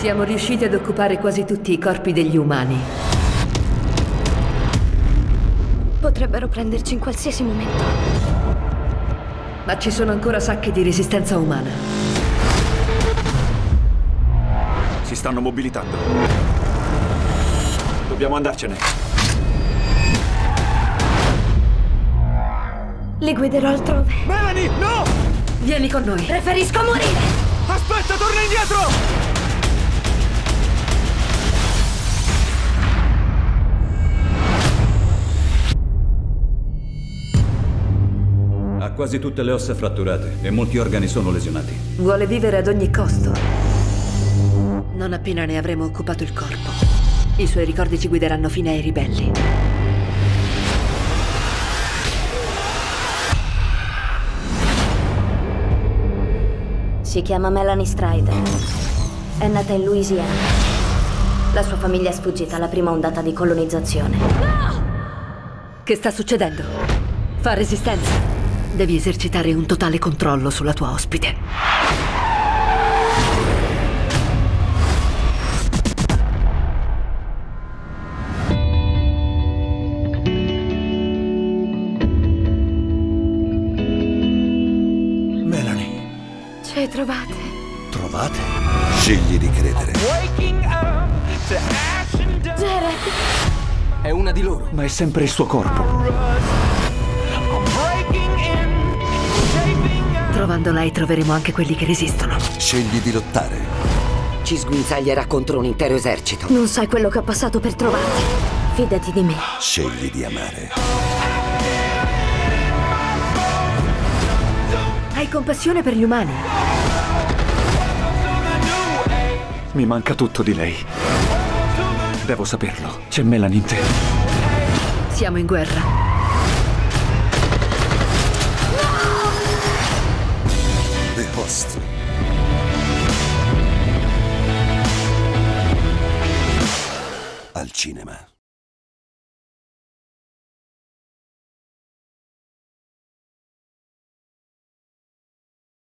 Siamo riusciti ad occupare quasi tutti i corpi degli umani. Potrebbero prenderci in qualsiasi momento. Ma ci sono ancora sacche di resistenza umana. Si stanno mobilitando. Dobbiamo andarcene. Li guiderò altrove. Melanie, no! Vieni con noi. Preferisco morire! Aspetta, torna indietro! Ha quasi tutte le ossa fratturate e molti organi sono lesionati. Vuole vivere ad ogni costo. Non appena ne avremo occupato il corpo, i suoi ricordi ci guideranno fino ai ribelli. Si chiama Melanie Strider. È nata in Louisiana. La sua famiglia è sfuggita alla prima ondata di colonizzazione. Che sta succedendo? Fa resistenza. Devi esercitare un totale controllo sulla tua ospite. Melanie. Ci hai trovate? Trovate? Scegli di credere. Jared! È una di loro. Ma è sempre il suo corpo. Trovandola troveremo anche quelli che resistono. Scegli di lottare. Ci sguinzaglierà contro un intero esercito. Non sai quello che ho passato per trovarti. Fidati di me. Scegli di amare. Hai compassione per gli umani. Mi manca tutto di lei. Devo saperlo. C'è Melanie in te. Siamo in guerra. The Host. Al cinema.